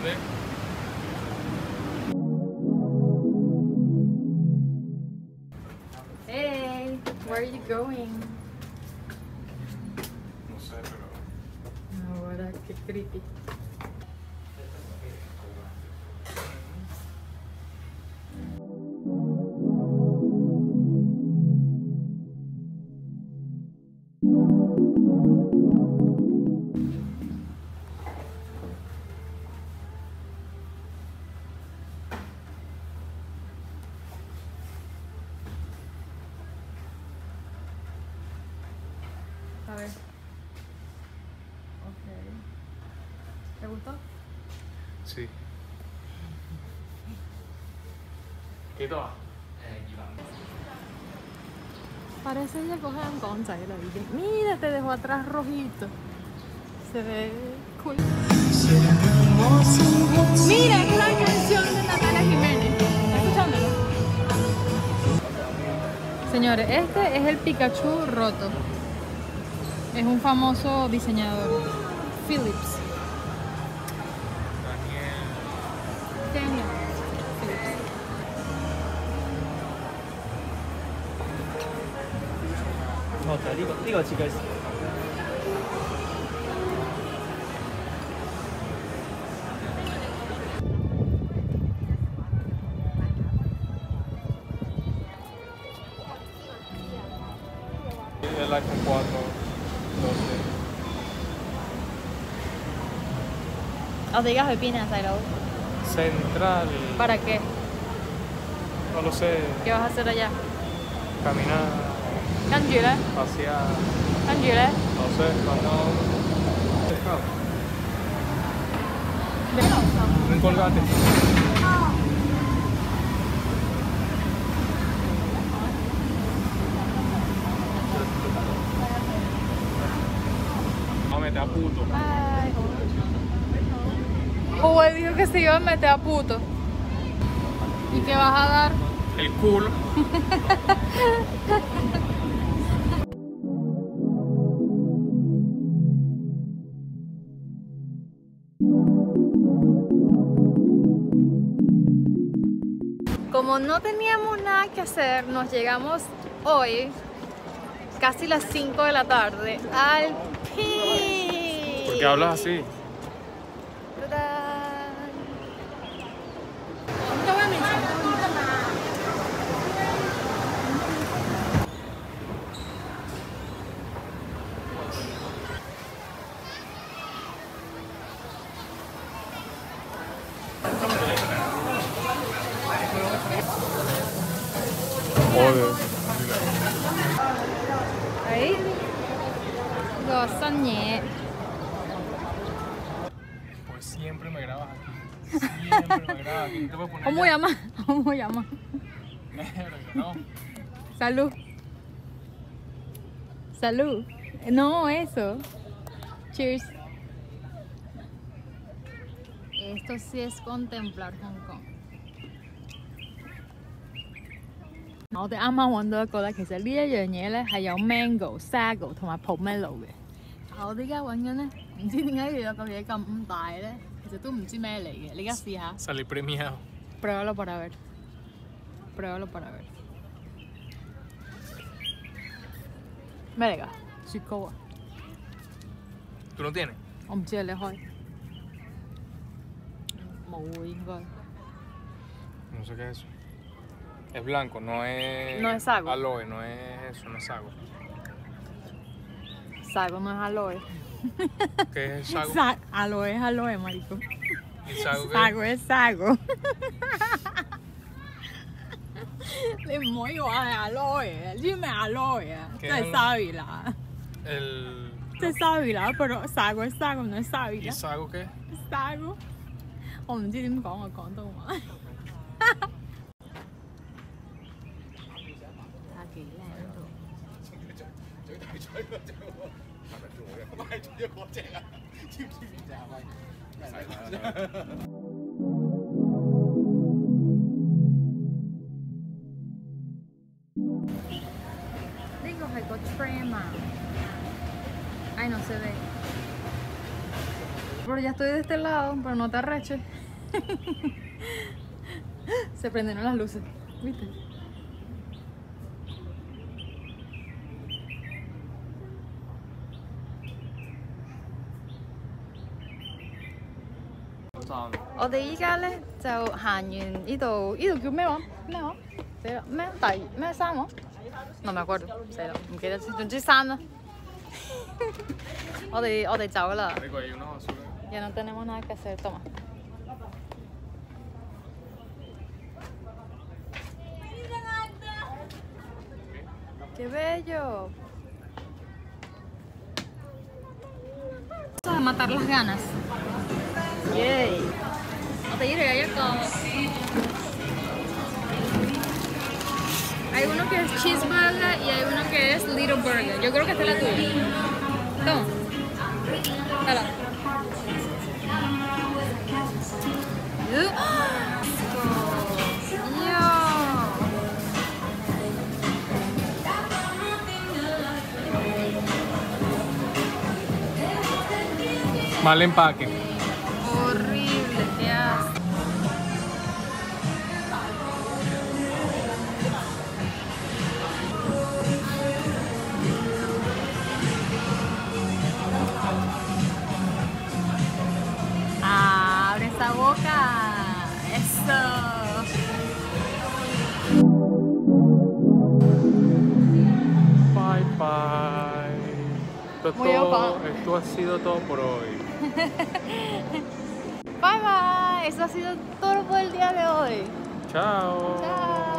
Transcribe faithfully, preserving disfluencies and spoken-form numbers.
¿Ves? Hey, where are you going? No sé, pero... Ahora, qué creepy. A ver. Ok. ¿Te gustó? Sí. ¿Qué tal? Parece que cogen concha y lo dije. Mira, te dejó atrás rojito. Se ve cool. Mira, es la canción de Natalia Jiménez. ¿Estás escuchándolo? Señores, este es el Pikachu roto. Es un famoso diseñador. Philips. Daniel. Daniel Philips. No, te digo, digo chicas. El iPhone cuatro, doce. Os digas opinas, Airo. Central. ¿Para qué? No lo sé. ¿Qué vas a hacer allá? Caminar, Canjule, pasear. Canjule. No sé, cuando. Un colgate. Vamos a meter a puto. Ay. Uy, dijo que se iba a meter a puto. ¿Y qué vas a dar? El culo. Como no teníamos nada que hacer, nos llegamos hoy, casi las cinco de la tarde, al P. ¿Por qué hablas así? ¡Tadán! ¿Dónde voy a misa? Joder. Ahí. Lo soñé. Pues siempre me grabas aquí. Siempre me grabas aquí. Te voy a poner. ¿Cómo ya. llama? ¿Cómo llama? Verga, no. Salud. Salud. No, eso. Cheers. Esto sí es contemplar Hong Kong. 我哋啱啱揾到一個咧，其實呢一樣嘢咧係有 mango、sago 同埋 pomelo 嘅。但我哋而家揾緊咧，唔知點解要有個嘢咁大咧，其實都唔知咩嚟嘅。你而家試下 Salí premiado. ，pruébalo para ver。pruébalo para ver。咩嚟㗎？雪糕啊！ ¿Tú no tienes? 我唔知啊，你開。冇喎，應該。 No sé qué es eso. Es blanco, no es. No es sago. Aloe, no es eso, no es sago. Sago no es aloe. ¿Qué es sago? Sa aloe es aloe, marico. ¿Y sago qué? Sago es sago. 你唔可以話係 aloe 啊，呢啲咪 aloe 啊，即係 sábila。 El. 即係 sábila， pero sago es sago， no es sábila。 ¿Y sago qué? sago， 我唔知點講啊，廣東話。睇幾靚度。 最大嘴嗰隻喎，係咪做嘅？唔係做咗嗰隻啊？知唔知邊隻啊？喂，唔使啦。 呢個係個 tram 啊，唉，no se ve。 Pero ya estoy de este lado, pero no te arreches. Se prendieron las luces, ¿viste?我哋依家咧就行完呢度，呢度叫咩話？咩話？死啦！咩第咩山喎？唔係嗰度，死啦！唔記得先，總之山啦。我哋我哋走啦。Ya no tenemos nada que hacer, toma. ¡Qué bello! Vamos a matar las ganas. Yay! No te diré, hay acá. Hay uno que es cheeseburger y hay uno que es little burger. Yo creo que esta es la tuya. Toma. Dale. Mal empaque. Horrible, qué asco. Abre esa boca. Eso. Bye bye. Esto, Muy todo, opa. esto ha sido todo por hoy. Bye bye. Eso ha sido todo por el día de hoy. Chao. Chao.